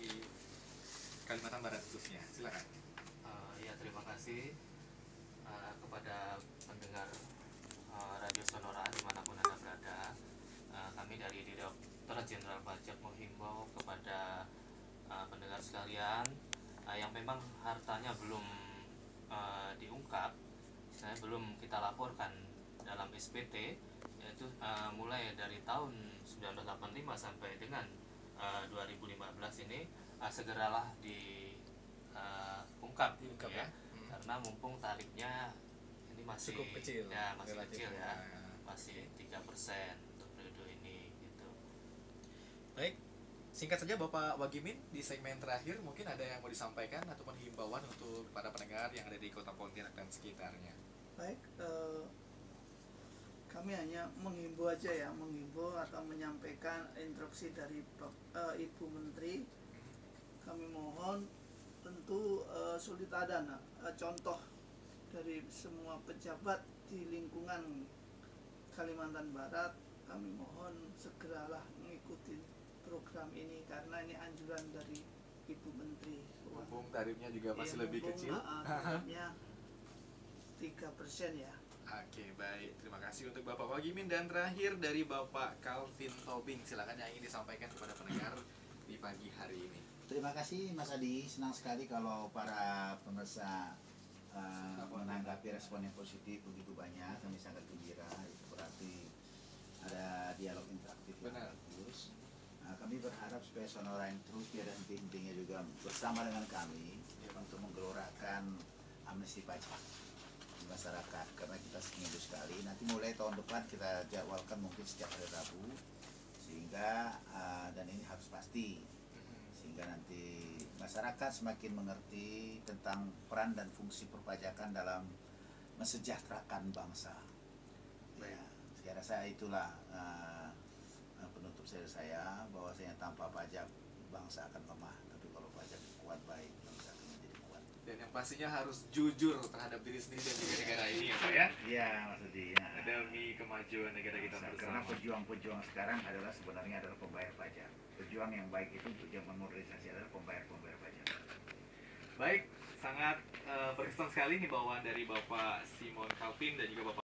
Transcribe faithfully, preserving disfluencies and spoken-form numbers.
di Kalimantan Barat khususnya. Silakan. Uh, ya terima kasih uh, kepada pendengar uh, Radio Sonora dimanapun Anda berada. Uh, kami dari Direktorat Jenderal Pajak menghimbau kepada uh, pendengar sekalian uh, yang memang hartanya belum uh, diungkap, saya belum kita laporkan dalam S P T, yaitu uh, mulai dari tahun seribu sembilan ratus delapan puluh lima sampai dengan uh, dua ribu lima belas ini uh, segeralah di uh, ungkap, Diungkap ya, ya. Hmm. karena mumpung tarifnya ini masih Cukup kecil, ya masih relatif kecil ya, ya. masih tiga persen untuk periode ini gitu. Baik, singkat saja Bapak Wagimin, di segmen terakhir mungkin ada yang mau disampaikan ataupun himbauan untuk para pendengar yang ada di Kota Pontianak dan sekitarnya. Baik, eh, kami hanya menghimbau aja ya, menghimbau atau menyampaikan instruksi dari eh, Ibu Menteri. Kami mohon tentu eh, sulit ada nah, eh, contoh dari semua pejabat di lingkungan Kalimantan Barat. Kami mohon segeralah mengikuti program ini karena ini anjuran dari Ibu Menteri. Mumpung tarifnya juga masih ya, lebih mumpung, kecil. Uh, tarifnya tiga persen ya. Oke, baik. Terima kasih untuk Bapak Wagimin. Dan terakhir dari Bapak Calvin Tobing, silakan yang ingin disampaikan kepada pendengar di pagi hari ini. Terima kasih Mas Adi, senang sekali kalau para pemirsa uh, menanggapi respon yang positif begitu banyak. Kami sangat gembira, itu berarti ada dialog interaktif yang Benar. bagus. Nah, kami berharap supaya Sonora yang terus biar henti-hentinya juga bersama dengan kami ya, untuk menggelorakan amnesti pajak di masyarakat, karena kita seminggu sekali. Nanti mulai tahun depan kita jadwalkan mungkin setiap hari Rabu, sehingga uh, dan ini harus pasti, sehingga nanti masyarakat semakin mengerti tentang peran dan fungsi perpajakan dalam mensejahterakan bangsa. Ya, saya rasa itulah uh, penutup saya, saya bahwasanya tanpa pajak bangsa akan lemah, tapi kalau pajak kuat baik bangsa akan menjadi kuat. Dan yang pastinya harus jujur terhadap diri sendiri dan juga negara ini ya Pak ya. Iya maksudnya. Demi kemajuan negara kita Karena bersama. pejuang-pejuang sekarang adalah sebenarnya adalah pembayar pajak. Pejuang yang baik itu tujuan memodernisasi adalah pembayar-pembayar pajak. Baik, sangat uh, berkesan sekali nih bawaan dari Bapak Simon Calvin dan juga Bapak